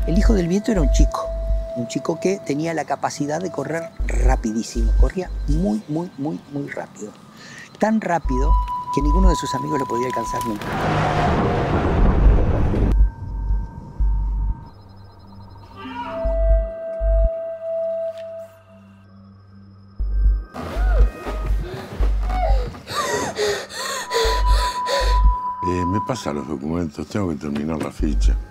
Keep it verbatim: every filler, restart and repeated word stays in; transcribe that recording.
El hijo del viento era un chico, un chico que tenía la capacidad de correr rapidísimo, corría muy, muy, muy, muy rápido. Tan rápido que ninguno de sus amigos lo podía alcanzar nunca. Eh, me pasa los documentos, tengo que terminar la ficha.